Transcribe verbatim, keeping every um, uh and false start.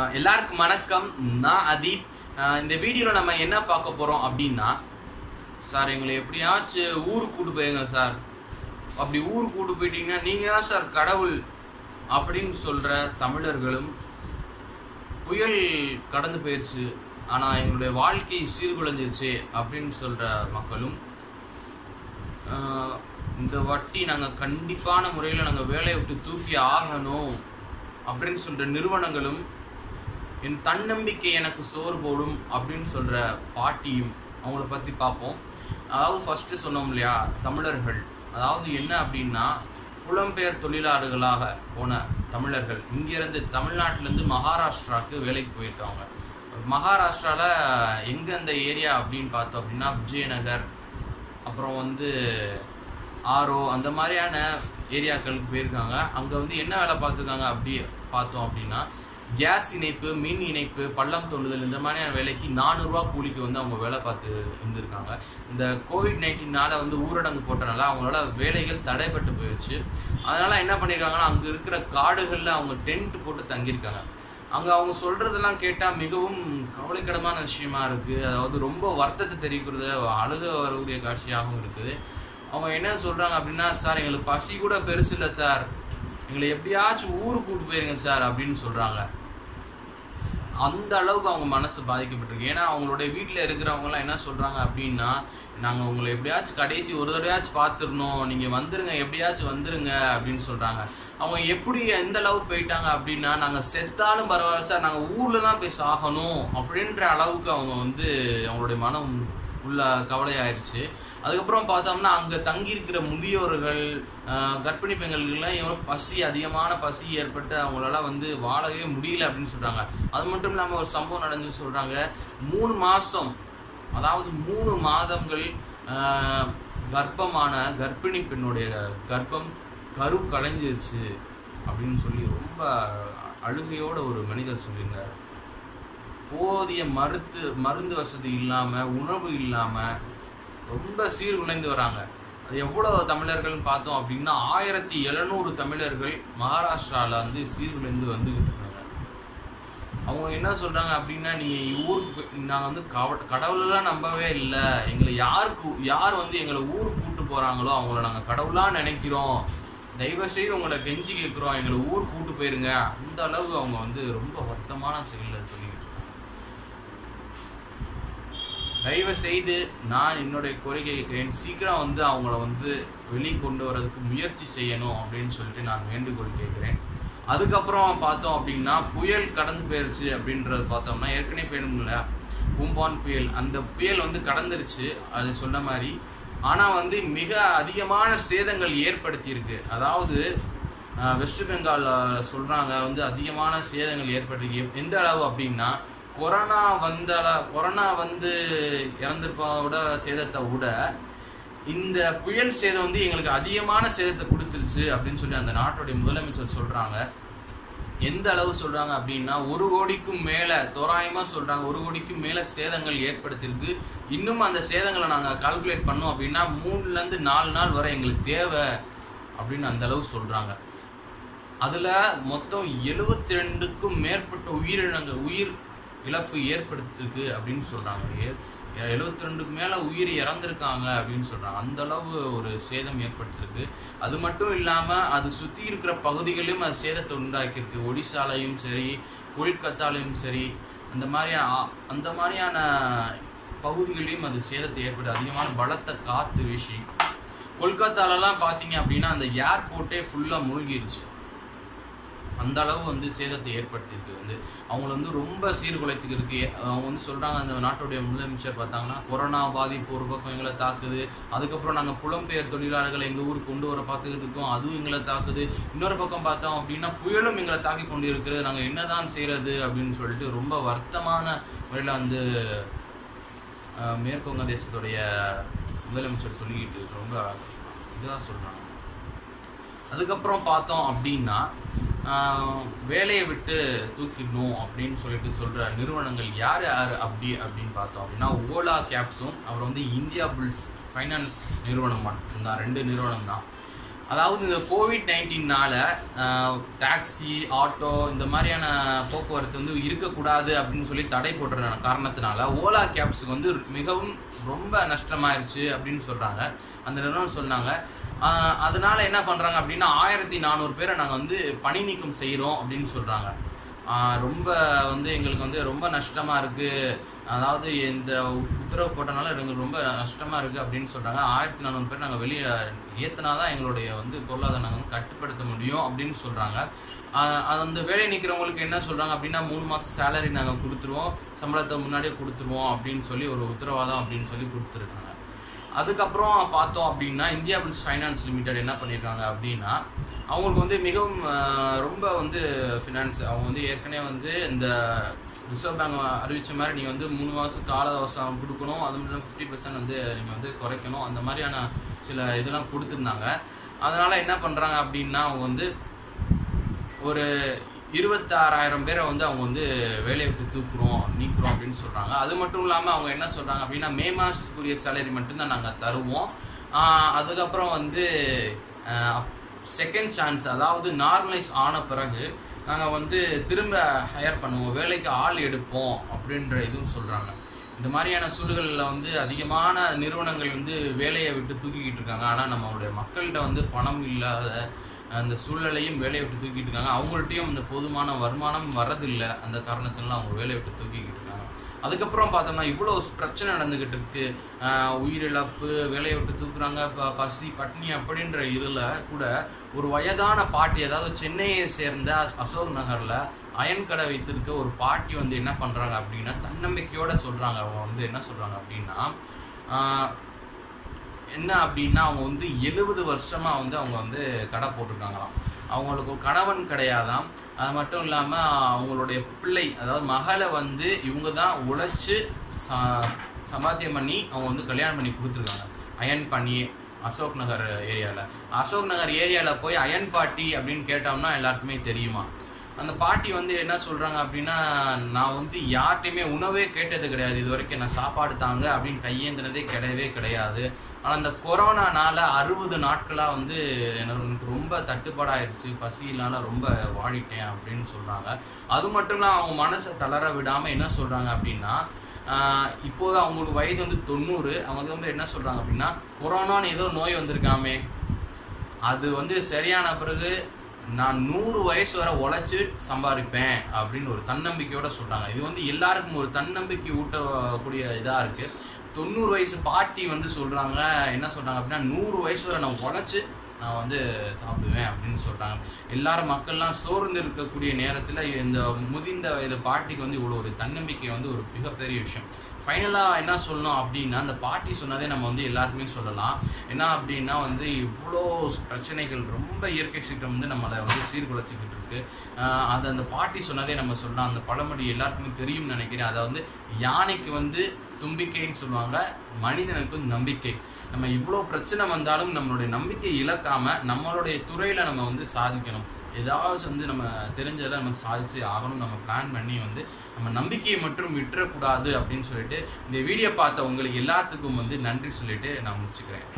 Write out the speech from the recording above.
எல்லாருக்கும் வணக்கம். நான் அதீப். இந்த வீடியோவில் நம்ம என்ன பார்க்க போகிறோம் அப்படின்னா, சார் எங்களை எப்படியாச்சும் ஊருக்கு கூட்டு போயிருங்க சார், அப்படி ஊருக்கு கூட்டு போயிட்டீங்கன்னா நீங்கள் தான் சார் கடவுள் அப்படின்னு சொல்கிற தமிழர்களும், புயல் கடந்து போயிடுச்சு ஆனால் எங்களுடைய வாழ்க்கை சீர்குலைஞ்சிருச்சு அப்படின்னு சொல்கிற மக்களும், இந்த வட்டி நாங்கள் கண்டிப்பான முறையில் நாங்கள் வேலையை விட்டு தூக்கி ஆகணும் அப்படின்னு சொல்கிற நிறுவனங்களும், என் தன்னம்பிக்கை எனக்கு சோறு போடும் அப்படின்னு சொல்கிற பாட்டியும், அவங்கள பற்றி பார்ப்போம். அதாவது ஃபஸ்ட்டு சொன்னோம் இல்லையா, தமிழர்கள். அதாவது என்ன அப்படின்னா, புலம்பெயர் தொழிலாளர்களாக போன தமிழர்கள் இங்கேருந்து தமிழ்நாட்டிலேருந்து மகாராஷ்டிராவுக்கு வேலைக்கு போயிருக்காங்க. மகாராஷ்டிராவில் எங்கே அந்த ஏரியா அப்படின்னு பார்த்தோம் அப்படின்னா, விஜயநகர், அப்புறம் வந்து ஆரோ, அந்த மாதிரியான ஏரியாக்களுக்கு போயிருக்காங்க. அங்கே வந்து என்ன வேலை பார்த்துருக்காங்க அப்படி பார்த்தோம் அப்படின்னா, கேஸ் இணைப்பு, மின் இணைப்பு, பள்ளம் தோண்டுதல், இந்த மாதிரியான வேலைக்கு நானூறுரூவா கூலிக்கு வந்து அவங்க வேலை பார்த்து இருந்திருக்காங்க. இந்த கோவிட் நைன்டீனால் வந்து ஊரடங்கு போட்டனால அவங்களோட வேலைகள் தடைப்பட்டு போயிடுச்சு. அதனால் என்ன பண்ணியிருக்காங்கன்னா, அங்கே இருக்கிற காடுகளில் அவங்க டென்ட் போட்டு தங்கியிருக்காங்க. அங்கே அவங்க சொல்கிறதெல்லாம் கேட்டால் மிகவும் கவலைக்கிடமான விஷயமா இருக்குது. அதாவது ரொம்ப வருத்தத்தை தெரிவிக்கிறது, அழுக வரக்கூடிய காட்சியாகவும் இருக்குது. அவங்க என்ன சொல்கிறாங்க அப்படின்னா, சார் எங்களுக்கு பசி கூட பெருசு இல்லை சார், எங்களை எப்படியாச்சும் ஊருக்கு கூப்பிட்டு போயிருங்க சார் அப்படின்னு சொல்கிறாங்க. அந்த அளவுக்கு அவங்க மனசு பாதிக்கப்பட்டிருக்கு. ஏன்னா அவங்களுடைய வீட்டில் இருக்கிறவங்களாம் என்ன சொல்கிறாங்க அப்படின்னா, நாங்கள் உங்களை எப்படியாச்சும் கடைசி ஒரு தடவையாச்சும் பார்த்துடணும், நீங்கள் வந்துருங்க, எப்படியாச்சும் வந்துருங்க அப்படின்னு சொல்கிறாங்க. அவங்க எப்படி எந்த அளவுக்கு போயிட்டாங்க அப்படின்னா, நாங்கள் செத்தாலும் பரவாயில்ல சார், நாங்கள் ஊரில் தான் போய் சாகணும் அப்படின்ற அளவுக்கு அவங்க வந்து அவங்களுடைய மனம் உள்ள கவலையாயிருச்சு. அதுக்கப்புறம் பார்த்தோம்னா, அங்கே தங்கியிருக்கிற முதியோர்கள், கர்ப்பிணி பெண்களுக்கெல்லாம் எவ்வளோ பசி, அதிகமான பசி ஏற்பட்டு அவங்களால வந்து வாழவே முடியல அப்படின்னு சொல்கிறாங்க. அது மட்டும் இல்லாமல் ஒரு சம்பவம் நடந்துன்னு சொல்கிறாங்க. மூணு மாதம் அதாவது மூணு மாதங்கள் கர்ப்பமான கர்ப்பிணி பெண்ணுடைய கர்ப்பம் கரு கலைஞ்சிருச்சு அப்படின்னு சொல்லி ரொம்ப அழுகையோட ஒரு மனிதர் சொல்லியிருந்தார். போதிய மருத்து மருந்து வசதி இல்லாமல், உணவு இல்லாமல் ரொம்ப சீர்குலைந்து வராங்க. அது எவ்வளோ தமிழர்கள்னு பார்த்தோம் அப்படின்னா, ஆயிரத்தி எழுநூறு தமிழர்கள் மகாராஷ்டிராவில் வந்து சீர்குலைந்து வந்துக்கிட்டு இருக்காங்க. அவங்க என்ன சொல்கிறாங்க அப்படின்னா, நீங்கள் ஊருக்கு நாங்கள் வந்து கவ கடவுளெல்லாம் நம்பவே இல்லை, எங்களை யாருக்கு யார் வந்து எங்களை ஊருக்கு கூப்பிட்டு போகிறாங்களோ அவங்கள நாங்கள் கடவுளாக நினைக்கிறோம், தயவுசெய்து உங்களை கெஞ்சி கேட்குறோம், எங்களை ஊருக்கு கூப்பிட்டு போயிருங்க. அந்த அளவு அவங்க வந்து ரொம்ப வருத்தமான செயலில் சொல்லிக்கிட்டு இருக்காங்க. தயவு செய்து நான் என்னுடைய கோரிக்கை கேட்கிறேன், சீக்கிரம் வந்து அவங்கள வந்து வெளியே கொண்டு வரதுக்கு முயற்சி செய்யணும் அப்படின்னு சொல்லிட்டு நான் வேண்டுகோள் கேட்குறேன். அதுக்கப்புறம் பார்த்தோம் அப்படின்னா, புயல் கடந்து போயிடுச்சு அப்படின்றது பார்த்தோம்னா, ஏற்கனவே போயிடும்ல பூம்பான் புயல், அந்த புயல் வந்து கடந்துருச்சு அது சொன்ன மாதிரி. ஆனால் வந்து மிக அதிகமான சேதங்கள் ஏற்படுத்தியிருக்கு. அதாவது வெஸ்ட் பெங்கால் சொல்கிறாங்க வந்து அதிகமான சேதங்கள் ஏற்பட்டிருக்கு. எந்த அளவு அப்படின்னா, கொரோனா வந்த கொரோனா வந்து இறந்துருப்போட சேதத்தை விட இந்த புயல் சேதம் வந்து எங்களுக்கு அதிகமான சேதத்தை கொடுத்துருச்சு அப்படின்னு சொல்லி அந்த நாட்டுடைய முதலமைச்சர் சொல்கிறாங்க. எந்த அளவு சொல்கிறாங்க அப்படின்னா, ஒரு கோடிக்கும் மேலே, தோராயமாக சொல்கிறாங்க, ஒரு கோடிக்கும் மேலே சேதங்கள் ஏற்படுத்தியிருக்கு. இன்னும் அந்த சேதங்களை நாங்கள் கால்குலேட் பண்ணோம் அப்படின்னா மூணுலேருந்து நாலு நாள் வரை எங்களுக்கு தேவை அப்படின்னு அந்த அளவு சொல்கிறாங்க. அதில் மொத்தம் எழுபத்தி ரெண்டுக்கும் மேற்பட்ட உயிரினங்கள் உயிர் இழப்பு ஏற்படுத்திருக்கு அப்படின்னு சொல்கிறாங்க. எழுபத்தி ரெண்டுக்கு மேலே உயிர் இறந்துருக்காங்க அப்படின்னு சொல்கிறாங்க. அந்த அளவு ஒரு சேதம் ஏற்படுத்திருக்கு. அது மட்டும் இல்லாமல் அது சுற்றி இருக்கிற பகுதிகளிலும் அது சேதத்தை உண்டாக்கியிருக்கு. ஒடிசாலையும் சரி, கொல்கத்தாலையும் சரி, அந்த மாதிரியான அந்த மாதிரியான பகுதிகளையும் அது சேதத்தை ஏற்படுத்தி அதிகமான பலத்தை காற்று வீசி, கொல்கத்தாலெலாம் பார்த்தீங்க அப்படின்னா அந்த ஏர்போர்ட்டே ஃபுல்லாக மூழ்கிடுச்சு. அந்த அளவு வந்து சேதத்தை ஏற்படுத்தியிருக்கு. வந்து அவங்கள வந்து ரொம்ப சீர்குலைத்துக்கு இருக்கு. அவங்க வந்து சொல்கிறாங்க, அந்த நாட்டுடைய முதலமைச்சர் பார்த்தாங்கன்னா, கொரோனா பாதிப்பு ஒரு பக்கம் எங்களை தாக்குது, அதுக்கப்புறம் நாங்கள் புலம்பெயர் தொழிலாளர்களை எங்கள் ஊருக்கு கொண்டு வர பார்த்துக்கிட்டு இருக்கோம், அதுவும் எங்களை தாக்குது, இன்னொரு பக்கம் பார்த்தோம் அப்படின்னா புயலும் எங்களை தாக்கி கொண்டு இருக்குது, நாங்கள் என்ன தான் செய்கிறது அப்படின்னு சொல்லிட்டு ரொம்ப வருத்தமான முறையில் வந்து மேற்கு வங்க தேசத்துடைய முதலமைச்சர் சொல்லிக்கிட்டு ரொம்ப இதுதான் சொல்கிறாங்க. அதுக்கப்புறம் பார்த்தோம் அப்படின்னா, வேலையை விட்டு தூக்கிடணும் அப்படின்னு சொல்லிட்டு சொல்கிற நிறுவனங்கள் யார் யார் அப்படி அப்படின்னு பார்த்தோம் அப்படின்னா, ஓலா கேப்ஸும் அப்புறம் வந்து இந்தியா புல்ஸ் ஃபைனான்ஸ் நிறுவனம் தான், ரெண்டு நிறுவனம் தான். அதாவது இந்த கோவிட் நைன்டீன்னால டாக்ஸி, ஆட்டோ இந்த மாதிரியான போக்குவரத்து வந்து இருக்கக்கூடாது அப்படின்னு சொல்லி தடை போடுற காரணத்தினால ஓலா கேப்ஸுக்கு வந்து மிகவும் ரொம்ப நஷ்டமாயிருச்சு அப்படின்னு சொல்கிறாங்க. அந்த நிறுவனம் சொன்னாங்க. அதனால என்ன பண்ணுறாங்க அப்படின்னா ஆயிரத்தி நானூறு பேரை நாங்கள் வந்து பணி நீக்கம் செய்கிறோம் அப்படின்னு சொல்கிறாங்க. ரொம்ப வந்து எங்களுக்கு வந்து ரொம்ப நஷ்டமாக இருக்குது, அதாவது இந்த உத்தரவு போட்டனால எங்களுக்கு ரொம்ப நஷ்டமாக இருக்குது அப்படின்னு சொல்கிறாங்க. ஆயிரத்தி நானூறு பேர் நாங்கள் வெளியே ஏற்றினா தான் எங்களுடைய வந்து பொருளாதாரம் நாங்கள் வந்து கட்டுப்படுத்த முடியும் அப்படின்னு சொல்கிறாங்க. அது அந்த வேலை நிற்கிறவங்களுக்கு என்ன சொல்கிறாங்க அப்படின்னா மூணு மாதம் சேலரி நாங்கள் கொடுத்துருவோம், சம்பளத்தை முன்னாடியே கொடுத்துருவோம் அப்படின்னு சொல்லி ஒரு உத்தரவாதம் அப்படின்னு சொல்லி கொடுத்துருக்காங்க. அதுக்கப்புறம் பார்த்தோம் அப்படின்னா இந்தியா புல்ஸ் ஃபைனான்ஸ் லிமிடெட் என்ன பண்ணியிருக்காங்க அப்படின்னா அவங்களுக்கு வந்து மிகவும் ரொம்ப வந்து ஃபினான்ஸ் அவங்க வந்து ஏற்கனவே வந்து இந்த ரிசர்வ் பேங்க் அறிவித்த மாதிரி நீங்கள் வந்து மூணு மாதம் கால அவசரம் கொடுக்கணும், அது மட்டும் ஃபிஃப்டி பர்சன்ட் வந்து நீங்கள் வந்து குறைக்கணும், அந்த மாதிரியான சில இதெல்லாம் கொடுத்துருந்தாங்க. அதனால் என்ன பண்ணுறாங்க அப்படின்னா அவங்க வந்து ஒரு இருபத்தாறாயிரம் பேரை வந்து அவங்க வந்து வேலையை விட்டு தூக்குறோம் நீக்கிறோம் அப்படின்னு சொல்கிறாங்க. அது மட்டும் இல்லாமல் அவங்க என்ன சொல்கிறாங்க அப்படின்னா மே மாதத்துக்குரிய சேலரி மட்டும்தான் நாங்கள் தருவோம், அதுக்கப்புறம் வந்து செகண்ட் சான்ஸ் அதாவது நார்மலைஸ் ஆன பிறகு நாங்கள் வந்து திரும்ப ஹையர் பண்ணுவோம், வேலைக்கு ஆள் எடுப்போம் அப்படின்ற இதுவும் சொல்கிறாங்க. இந்த மாதிரியான சூழல்களில் வந்து அதிகமான நிறுவனங்கள் வந்து வேலையை விட்டு தூக்கிக்கிட்டு இருக்காங்க. ஆனால் நம்மளுடைய மக்கள்கிட்ட வந்து பணம் இல்லாத அந்த சூழ்நிலையும் வேலையை விட்டு தூக்கிட்டு இருக்காங்க. அவங்கள்ட்டையும் அந்த போதுமான வருமானம் வரதில்லை, அந்த காரணத்தினால அவங்க வேலையை விட்டு தூக்கிக்கிட்டு இருக்காங்க. அதுக்கப்புறம் பார்த்தோம்னா இவ்வளோ பிரச்சனை நடந்துக்கிட்டு இருக்கு, உயிரிழப்பு, வேலையை விட்டு தூக்குறாங்க, ப பசி பட்னி அப்படின்ற இதில் கூட ஒரு வயதான பாட்டி, அதாவது சென்னையை சேர்ந்த அசோக் நகரில் அயன் கடை வைத்திருக்க ஒரு பாட்டி வந்து என்ன பண்ணுறாங்க அப்படின்னா தன்னம்பிக்கையோடு சொல்கிறாங்க. அவங்க வந்து என்ன சொல்கிறாங்க அப்படின்னா என்ன அப்படின்னா அவங்க வந்து எழுபது வருஷமாக வந்து அவங்க வந்து கடை போட்டிருக்காங்களாம். அவங்களுக்கு ஒரு கணவன் கிடையாதாம். அது மட்டும் இல்லாமல் அவங்களுடைய பிள்ளை, அதாவது மகளை வந்து இவங்க தான் உழைச்சி ச சம்பாத்தியம் பண்ணி அவங்க வந்து கல்யாணம் பண்ணி கொடுத்துருக்காங்க. அயன் பண்ணி அசோக் நகர் ஏரியாவில் அசோக் நகர் ஏரியாவில் போய் அயன் பாட்டி அப்படின்னு கேட்டோம்னா எல்லாருக்குமே தெரியுமா. அந்த பாட்டி வந்து என்ன சொல்கிறாங்க அப்படின்னா நான் வந்து யார்கிட்டையுமே உணவே கேட்டது கிடையாது, இது வரைக்கும் நான் சாப்பாடு தாங்க அப்படின்னு கையேந்தினதே கிடையவே கிடையாது. ஆனால் அந்த கொரோனானால அறுபது நாட்களாக வந்து எனக்கு ரொம்ப தட்டுப்பாடாயிடுச்சு, பசியினால ரொம்ப வாடிட்டேன் அப்படின்னு சொல்கிறாங்க. அது மட்டும் இல்லாமல் அவங்க மனசை தளர விடாமல் என்ன சொல்கிறாங்க அப்படின்னா இப்போது அவங்களுக்கு வயது வந்து தொண்ணூறு. அவங்க வந்து என்ன சொல்கிறாங்க அப்படின்னா கொரோனான்னு ஏதோ நோய் வந்திருக்காமே, அது வந்து சரியான பிறகு நான் நூறு வயசு வரை உழைச்சி சம்பாதிப்பேன் அப்படின்னு ஒரு தன்னம்பிக்கையோட சொல்கிறாங்க. இது வந்து எல்லாருக்கும் ஒரு தன்னம்பிக்கை ஊட்டக்கூடிய இதாக இருக்குது. தொண்ணூறு வயசு பாட்டி வந்து சொல்கிறாங்க, என்ன சொல்கிறாங்க அப்படின்னா நூறு வயசு வரை நான் உழைச்சி நான் வந்து சாப்பிடுவேன் அப்படின்னு சொல்கிறாங்க. எல்லாரும் மக்கள்லாம் சோர்ந்து இருக்கக்கூடிய நேரத்தில் இந்த முதிர்ந்த வயது பாட்டிக்கு வந்து இவ்வளோ ஒரு தன்னம்பிக்கை வந்து ஒரு மிகப்பெரிய விஷயம். ஃபைனலாக என்ன சொல்லணும் அப்படின்னா அந்த பாட்டி சொன்னதே நம்ம வந்து எல்லாருக்குமே சொல்லலாம். என்ன அப்படின்னா வந்து இவ்வளோ பிரச்சனைகள், ரொம்ப இயற்கை சீற்றம் வந்து நம்மளை வந்து சீர்குலைச்சிக்கிட்டு இருக்கு. அதை அந்த பாட்டி சொன்னதே நம்ம சொல்லலாம். அந்த பழமொழி எல்லாருக்குமே தெரியும்னு நினைக்கிறேன். அதை வந்து யானைக்கு வந்து தும்பிக்கைன்னு சொல்லுவாங்க, மனிதனுக்கு நம்பிக்கை. நம்ம இவ்வளோ பிரச்சனை வந்தாலும் நம்மளுடைய நம்பிக்கை இழக்காமல் நம்மளுடைய துறையில் நம்ம வந்து சாதிக்கணும். ஏதாவது வந்து நம்ம தெரிஞ்சதை நம்ம சாதிச்சு ஆகணும். நம்ம பிளான் பண்ணி வந்து நம்ம நம்பிக்கையை மட்டும் விட்டுறக்கூடாது அப்படின்னு சொல்லிட்டு இந்த வீடியோ பார்த்த உங்களுக்கு எல்லாத்துக்கும் வந்து நன்றி சொல்லிட்டு நான் முடிச்சுக்கிறேன்.